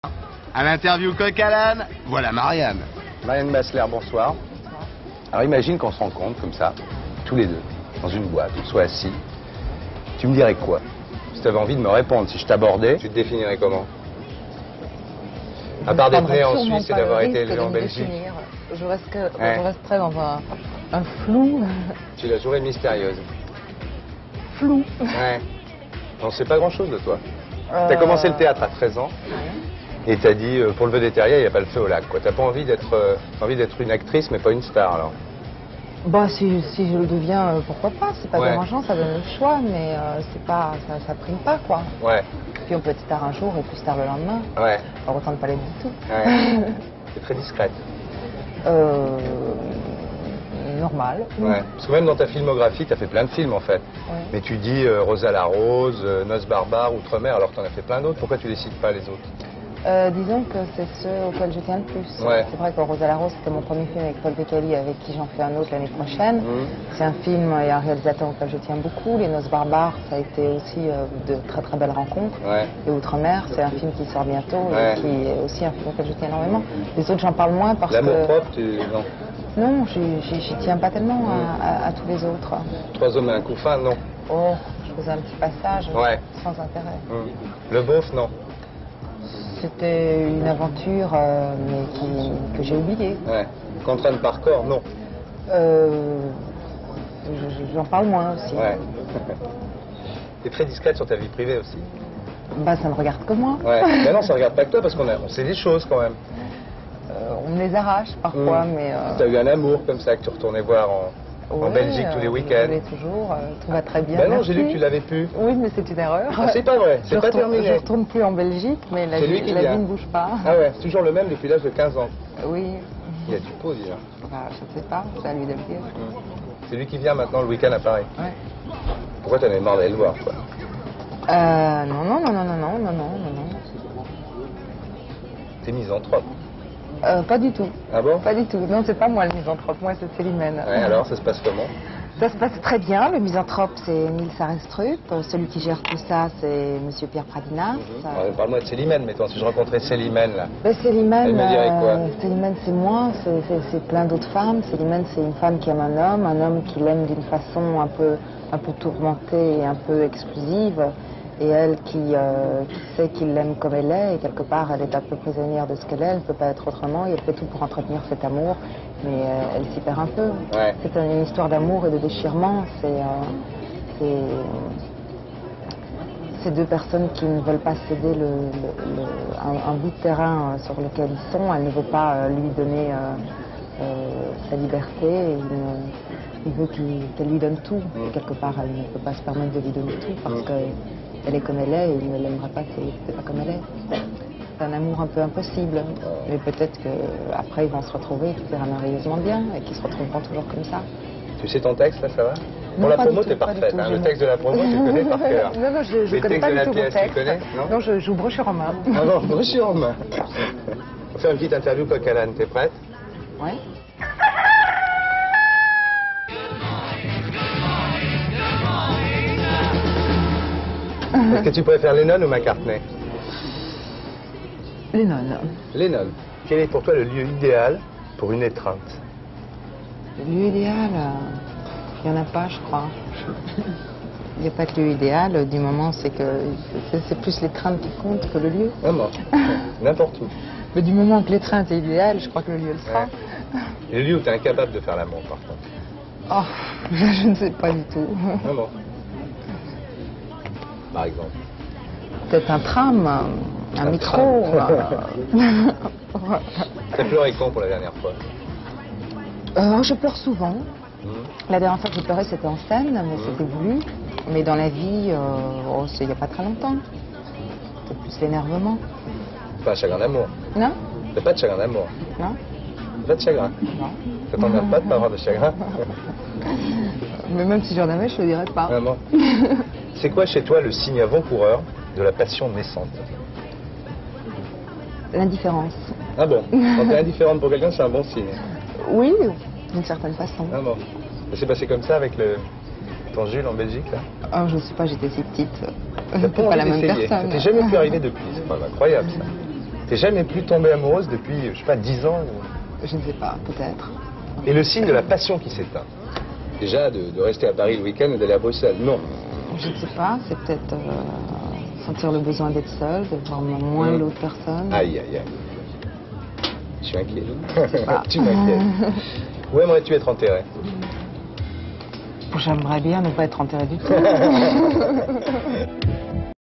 À l'interview coq à l'âne, voilà Marianne. Marianne Bassler, bonsoir. Alors imagine qu'on se rencontre comme ça, tous les deux, dans une boîte, on soit assis. Tu me dirais quoi? Si tu avais envie de me répondre, si je t'abordais, tu te définirais comment? À part d'être né en Suisse et d'avoir été élevé en Belgique. Je resterais dans un flou. Tu es la journée mystérieuse. Flou. Ouais. On ne sait pas grand-chose de toi. Tu as commencé le théâtre à 13 ans. Et tu as dit, pour le vœu des terriers, il n'y a pas le feu au lac. Tu n'as pas envie d'être une actrice, mais pas une star, alors. Bah, si je le deviens, pourquoi pas? C'est pas dérangeant, ça donne le choix, mais c'est pas, ça prime pas, quoi. Ouais. Puis on peut être star un jour et puis star le lendemain. Ouais. Alors autant ne pas l'être du tout. Ouais. C'est très discrète. Normal. Ouais. Parce que même dans ta filmographie, tu as fait plein de films, en fait. Ouais. Mais tu dis Rosa la Rose, Noces barbares, Outre-mer, alors que tu en as fait plein d'autres. Pourquoi tu les cites pas, les autres? Disons que c'est ceux auxquels je tiens le plus. Ouais. C'est vrai que Rosa la Rose, c'était mon premier film avec Paul Beccali, avec qui j'en fais un autre l'année prochaine. C'est un film et un réalisateur auquel je tiens beaucoup. Les Noces barbares, ça a été aussi de très très belles rencontres. Ouais. Et Outre-mer, c'est un film qui sort bientôt et qui est aussi un film auquel je tiens énormément. Les autres, j'en parle moins parce que... L'amour propre, non. Non, j'y tiens pas tellement à tous les autres. Trois hommes et un couffin, non. Oh, je faisais un petit passage sans intérêt. Le beauf, non. C'était une aventure mais que j'ai oubliée. Ouais. Contrainte par corps, non. J'en parle moins aussi. Ouais. T'es très discrète sur ta vie privée aussi. Bah, ça ne regarde que moi. Ouais. Mais non, ça regarde pas que toi parce qu'on sait des choses quand même. On me les arrache parfois, mais... T'as eu un amour comme ça que tu retournais voir en Belgique tous les week-ends. Oui, toujours. Tout va très bien. Ben non, j'ai lu que tu l'avais pu. Oui, mais c'est une erreur. Ah, c'est pas vrai, c'est pas terminé. Je ne retourne plus en Belgique, mais la vie ne bouge pas. Ah ouais, c'est toujours le même depuis l'âge de 15 ans. Oui. Il y a du pot, déjà. Bah, je ne sais pas, c'est à lui de le dire. C'est lui qui vient maintenant le week-end à Paris. Ouais. Pourquoi t'en avais marre d'aller le voir, quoi? Non. T'es misanthrope. Pas du tout. Ah bon? Pas du tout. Non, c'est pas moi le misanthrope, moi c'est Célimène. Ouais, alors ça se passe comment? Ça se passe très bien. Le misanthrope, c'est Émile Sarestrup. Celui qui gère tout ça, c'est Monsieur Pierre Pradinas. Parle-moi de Célimène, mettons, si je rencontrais Célimène, là. Célimène, elle me dirait quoi? Célimène, c'est moi, c'est plein d'autres femmes. Célimène, c'est une femme qui aime un homme qui l'aime d'une façon un peu tourmentée et un peu exclusive. Et elle qui sait qu'il l'aime comme elle est, et quelque part elle est un peu prisonnière de ce qu'elle est, elle ne peut pas être autrement, et elle fait tout pour entretenir cet amour, mais elle s'y perd un peu. Ouais. C'est une histoire d'amour et de déchirement, c'est deux personnes qui ne veulent pas céder un bout de terrain sur lequel ils sont, elle ne veut pas lui donner sa liberté, et il veut qu'elle lui donne tout, et quelque part elle ne peut pas se permettre de lui donner tout, parce que elle est comme elle est et il ne l'aimerait pas si c'était pas comme elle est. C'est un amour un peu impossible. Mais peut-être qu'après ils vont se retrouver et tout ira merveilleusement bien et qu'ils se retrouveront toujours comme ça. Tu sais ton texte, là, ça va? Non, pour la promo, t'es parfaite. Hein, le texte de la promo, tu le connais par cœur. Non, je ne connais pas du tout mon texte. Non, je joue brochure en main. Ah non, brochure en main. On va faire une petite interview coq à l'âne. T'es prête? Oui. Est-ce que tu préfères Lennon ou McCartney? Lennon. Lennon. Quel est pour toi le lieu idéal pour une étreinte? Le lieu idéal, il n'y en a pas, je crois. Il n'y a pas de lieu idéal, du moment c'est que c'est plus l'étreinte qui compte que le lieu. Ah non, n'importe où. Mais du moment que l'étreinte est idéale, je crois que le lieu le sera. Ouais. Et le lieu où tu es incapable de faire l'amour, par contre? Oh, je ne sais pas du tout. Ah non. Par exemple? Peut-être un tram, un métro. T'as pleuré quand pour la dernière fois? Je pleure souvent. La dernière fois que j'ai pleuré, c'était en scène, mais c'était voulu. Mais dans la vie, c'est il n'y a pas très longtemps. C'était plus l'énervement. Pas un chagrin d'amour? Non. T'as pas de chagrin d'amour? Non. Pas de chagrin? Non. Ça t'emmerde pas de pas avoir de chagrin? Mais même si j'en avais, je le dirais pas. Ah non. C'est quoi chez toi le signe avant-coureur de la passion naissante? L'indifférence. Ah bon? Quand t'es indifférente pour quelqu'un, c'est un bon signe. Oui, d'une certaine façon. Ah bon. Ça s'est passé comme ça avec ton Jules en Belgique, là? Oh, je sais pas, j'étais si petite. T'as C'est pas la même d'essayer. personne. Ça t'est jamais pu arriver depuis, c'est pas incroyable ça. T'es jamais plus tombée amoureuse depuis, je sais pas, 10 ans Je ne sais pas, peut-être. Et le signe de la passion qui s'éteint. Déjà, de rester à Paris le week-end et d'aller à Bruxelles. Non. Je ne sais pas, c'est peut-être sentir le besoin d'être seul, de voir moins l'autre personne. Aïe, aïe, aïe. Je suis inquiet. Je sais pas. Tu m'inquiètes. Où aimerais-tu être enterré? J'aimerais bien ne pas être enterrée du tout.